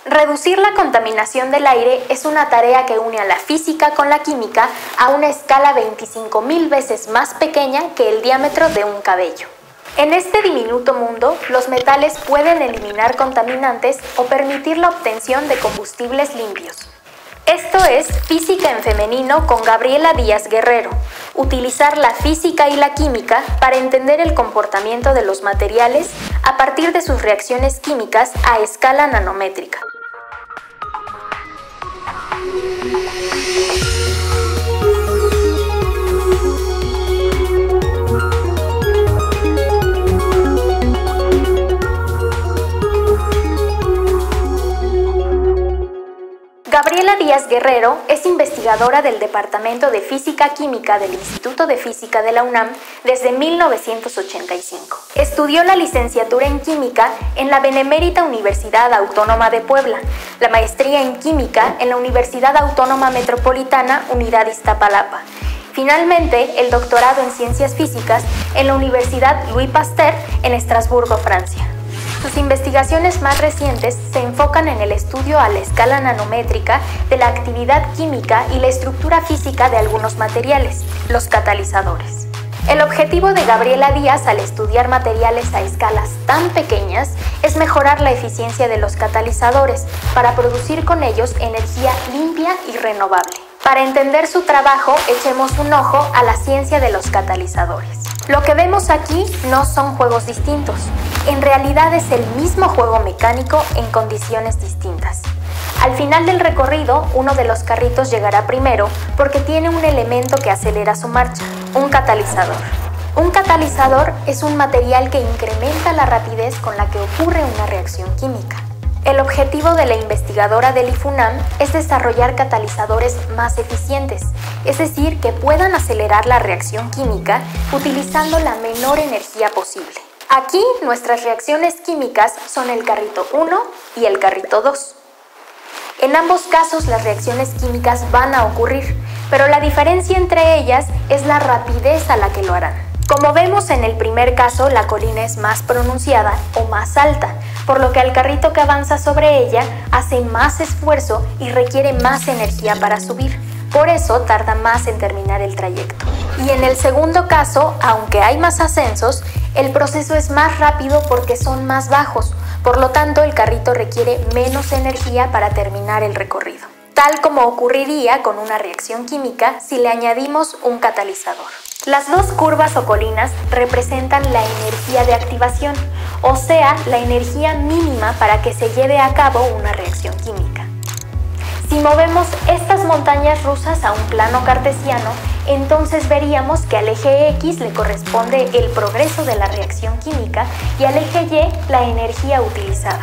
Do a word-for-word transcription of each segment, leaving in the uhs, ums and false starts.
Reducir la contaminación del aire es una tarea que une a la física con la química a una escala veinticinco mil veces más pequeña que el diámetro de un cabello. En este diminuto mundo, los metales pueden eliminar contaminantes o permitir la obtención de combustibles limpios. Esto es Física en Femenino con Gabriela Díaz Guerrero. Utilizar la física y la química para entender el comportamiento de los materiales a partir de sus reacciones químicas a escala nanométrica. Gabriela Díaz Guerrero es investigadora del Departamento de Física Química del Instituto de Física de la UNAM desde mil novecientos ochenta y cinco. Estudió la licenciatura en Química en la Benemérita Universidad Autónoma de Puebla, la maestría en Química en la Universidad Autónoma Metropolitana Unidad Iztapalapa. Finalmente, el doctorado en Ciencias Físicas en la Universidad Louis Pasteur en Estrasburgo, Francia. Sus investigaciones más recientes se enfocan en el estudio a la escala nanométrica de la actividad química y la estructura física de algunos materiales, los catalizadores. El objetivo de Gabriela Díaz al estudiar materiales a escalas tan pequeñas es mejorar la eficiencia de los catalizadores para producir con ellos energía limpia y renovable. Para entender su trabajo, echemos un ojo a la ciencia de los catalizadores. Lo que vemos aquí no son juegos distintos. En realidad es el mismo juego mecánico en condiciones distintas. Al final del recorrido, uno de los carritos llegará primero porque tiene un elemento que acelera su marcha, un catalizador. Un catalizador es un material que incrementa la rapidez con la que ocurre una reacción química. El objetivo de la investigadora del I F U N A M es desarrollar catalizadores más eficientes, es decir, que puedan acelerar la reacción química utilizando la menor energía posible. Aquí nuestras reacciones químicas son el carrito uno y el carrito dos. En ambos casos las reacciones químicas van a ocurrir, pero la diferencia entre ellas es la rapidez a la que lo harán. Como vemos en el primer caso, la colina es más pronunciada o más alta, por lo que el carrito que avanza sobre ella hace más esfuerzo y requiere más energía para subir. Por eso tarda más en terminar el trayecto. Y en el segundo caso, aunque hay más ascensos, el proceso es más rápido porque son más bajos, por lo tanto el carrito requiere menos energía para terminar el recorrido, tal como ocurriría con una reacción química si le añadimos un catalizador. Las dos curvas o colinas representan la energía de activación, o sea, la energía mínima para que se lleve a cabo una reacción química. Si movemos estas montañas rusas a un plano cartesiano, entonces veríamos que al eje X le corresponde el progreso de la reacción química y al eje Y la energía utilizada.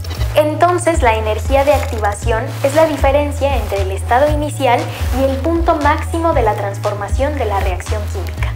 Entonces la energía de activación es la diferencia entre el estado inicial y el punto máximo de la transformación de la reacción química.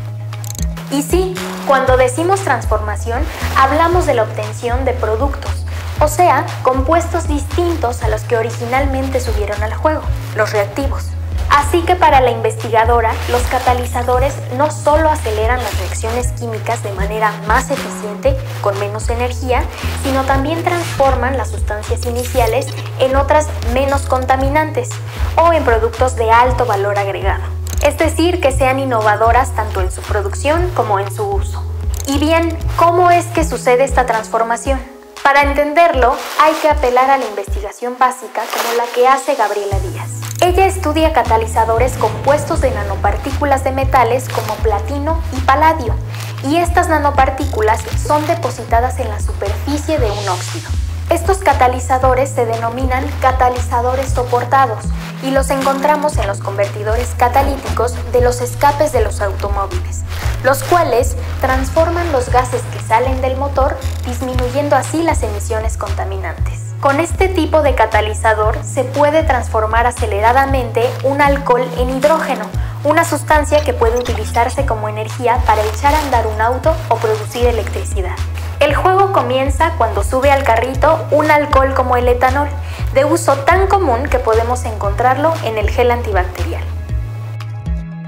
Y sí, cuando decimos transformación, hablamos de la obtención de productos, o sea, compuestos distintos a los que originalmente subieron al juego, los reactivos. Así que para la investigadora, los catalizadores no solo aceleran las reacciones químicas de manera más eficiente, con menos energía, sino también transforman las sustancias iniciales en otras menos contaminantes o en productos de alto valor agregado. Es decir, que sean innovadoras tanto en su producción como en su uso. Y bien, ¿cómo es que sucede esta transformación? Para entenderlo, hay que apelar a la investigación básica como la que hace Gabriela Díaz. Ella estudia catalizadores compuestos de nanopartículas de metales como platino y paladio, y estas nanopartículas son depositadas en la superficie de un óxido. Estos catalizadores se denominan catalizadores soportados y los encontramos en los convertidores catalíticos de los escapes de los automóviles, los cuales transforman los gases que salen del motor, disminuyendo así las emisiones contaminantes. Con este tipo de catalizador se puede transformar aceleradamente un alcohol en hidrógeno, una sustancia que puede utilizarse como energía para echar a andar un auto o producir electricidad. El juego comienza cuando sube al carrito un alcohol como el etanol, de uso tan común que podemos encontrarlo en el gel antibacterial.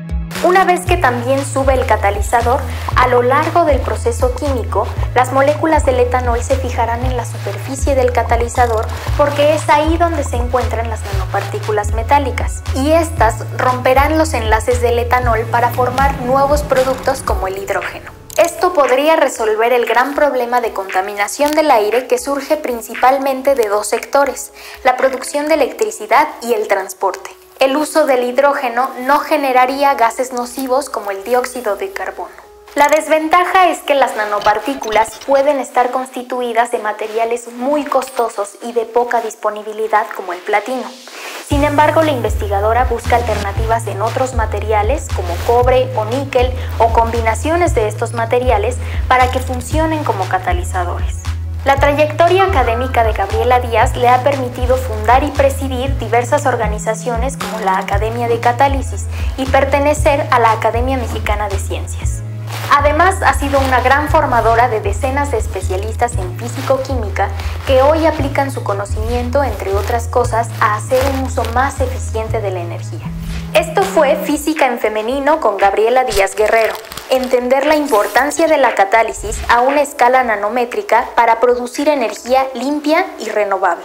Una vez que también sube el catalizador, a lo largo del proceso químico, las moléculas del etanol se fijarán en la superficie del catalizador porque es ahí donde se encuentran las nanopartículas metálicas, y estas romperán los enlaces del etanol para formar nuevos productos como el hidrógeno. Esto podría resolver el gran problema de contaminación del aire que surge principalmente de dos sectores: la producción de electricidad y el transporte. El uso del hidrógeno no generaría gases nocivos como el dióxido de carbono. La desventaja es que las nanopartículas pueden estar constituidas de materiales muy costosos y de poca disponibilidad como el platino. Sin embargo, la investigadora busca alternativas en otros materiales como cobre o níquel o combinaciones de estos materiales para que funcionen como catalizadores. La trayectoria académica de Gabriela Díaz le ha permitido fundar y presidir diversas organizaciones como la Academia de Catálisis y pertenecer a la Academia Mexicana de Ciencias. Además, ha sido una gran formadora de decenas de especialistas en físico-química que hoy aplican su conocimiento, entre otras cosas, a hacer un uso más eficiente de la energía. Esto fue Física en Femenino con Gabriela Díaz Guerrero. Entender la importancia de la catálisis a una escala nanométrica para producir energía limpia y renovable.